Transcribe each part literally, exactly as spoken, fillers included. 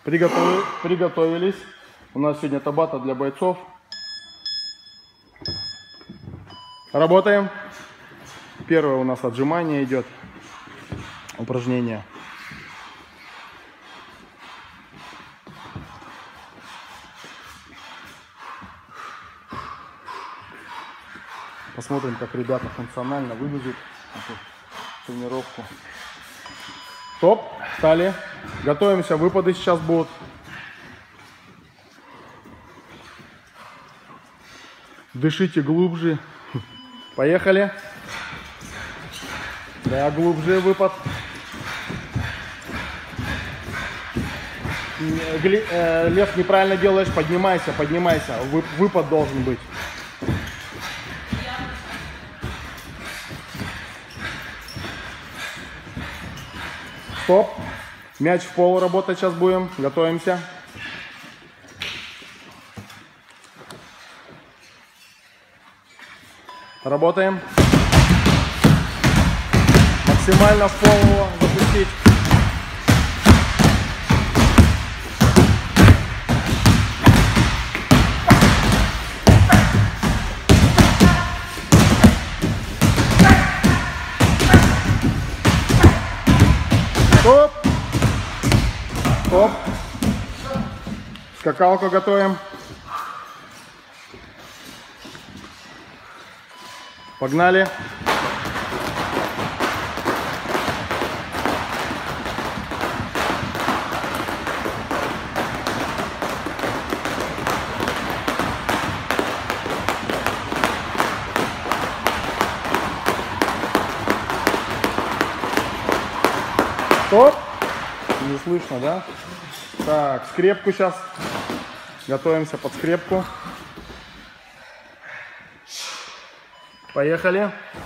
Приготовили, приготовились. У нас сегодня табата для бойцов. Работаем. Первое у нас отжимание идет. Упражнение. Посмотрим, как ребята функционально вывезут эту тренировку. Топ, встали. Готовимся, выпады сейчас будут. Дышите глубже. Поехали. Да, глубже выпад. Лев, неправильно делаешь, поднимайся, поднимайся. Выпад должен быть. Стоп. Мяч в пол работать сейчас будем. Готовимся. Работаем. Максимально в пол его запустить. Стоп. Стоп. Скакалку готовим. Погнали. Стоп. Не слышно, да? Так, скрепку сейчас. Готовимся под скрепку. Поехали.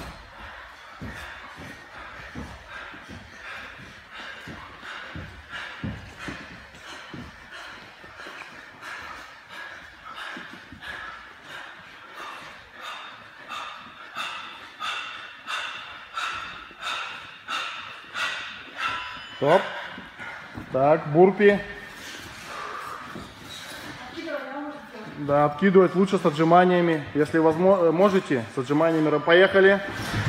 Стоп. Так, бурпи. Да, откидывать лучше с отжиманиями. Если возможно, можете, с отжиманиями. Поехали.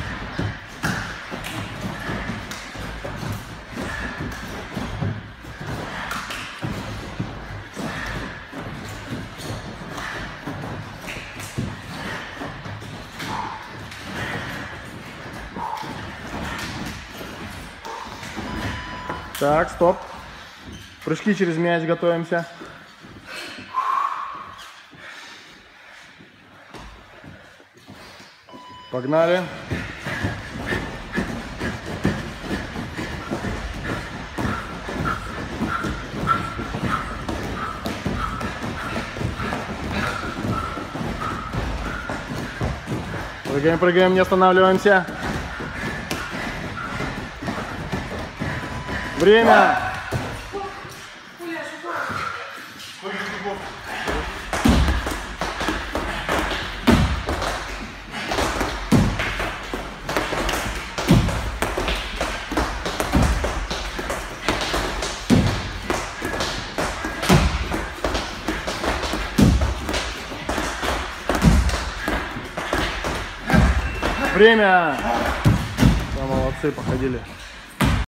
Так, стоп. Прыжки через мяч готовимся. Погнали. Прыгаем, прыгаем, не останавливаемся. Время. Время. Да, молодцы, походили.